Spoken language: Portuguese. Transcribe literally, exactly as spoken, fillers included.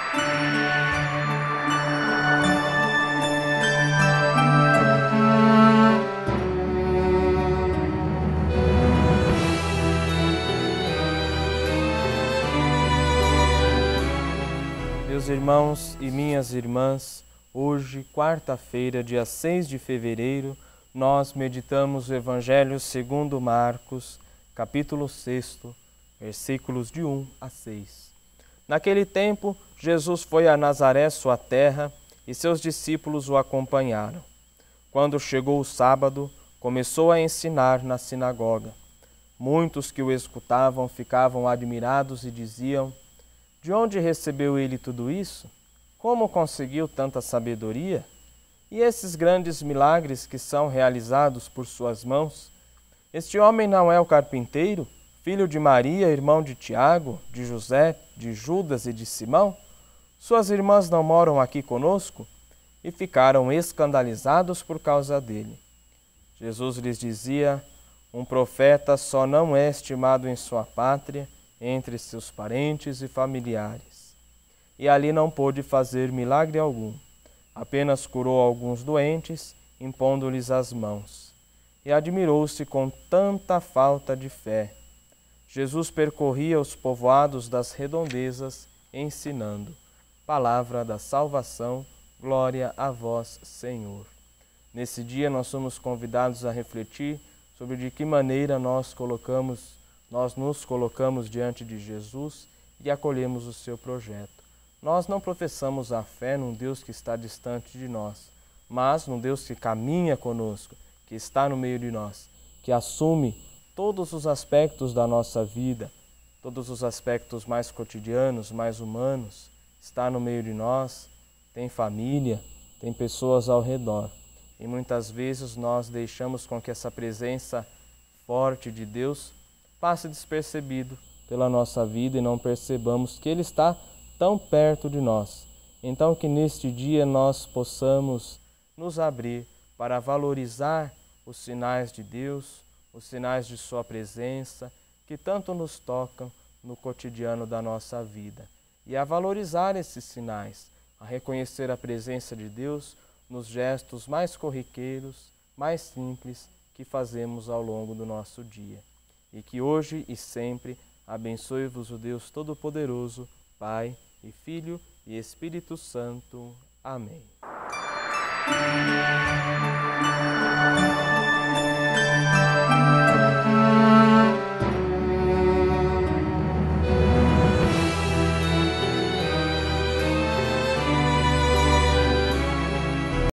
Meus irmãos e minhas irmãs, hoje, quarta-feira, dia seis de fevereiro, nós meditamos o Evangelho segundo Marcos, capítulo seis, versículos de um a seis. Naquele tempo, Jesus foi a Nazaré, sua terra, e seus discípulos o acompanharam. Quando chegou o sábado, começou a ensinar na sinagoga. Muitos que o escutavam ficavam admirados e diziam: de onde recebeu ele tudo isso? Como conseguiu tanta sabedoria? E esses grandes milagres que são realizados por suas mãos? Este homem não é o carpinteiro, filho de Maria, irmão de Tiago, de José, de Judas e de Simão? Suas irmãs não moram aqui conosco? E ficaram escandalizados por causa dele. Jesus lhes dizia: um profeta só não é estimado em sua pátria, entre seus parentes e familiares. E ali não pôde fazer milagre algum, apenas curou alguns doentes, impondo-lhes as mãos. E admirou-se com tanta falta de fé. Jesus percorria os povoados das redondezas, ensinando. Palavra da salvação, glória a vós, Senhor. Nesse dia nós somos convidados a refletir sobre de que maneira nós colocamos Nós nos colocamos diante de Jesus e acolhemos o seu projeto. Nós não professamos a fé num Deus que está distante de nós, mas num Deus que caminha conosco, que está no meio de nós, que assume todos os aspectos da nossa vida, todos os aspectos mais cotidianos, mais humanos, está no meio de nós, tem família, tem pessoas ao redor. E muitas vezes nós deixamos com que essa presença forte de Deus passe despercebido pela nossa vida e não percebamos que Ele está tão perto de nós. Então que neste dia nós possamos nos abrir para valorizar os sinais de Deus, os sinais de Sua presença, que tanto nos tocam no cotidiano da nossa vida. E a valorizar esses sinais, a reconhecer a presença de Deus nos gestos mais corriqueiros, mais simples que fazemos ao longo do nosso dia. E que hoje e sempre abençoe-vos o Deus Todo-Poderoso, Pai e Filho e Espírito Santo. Amém.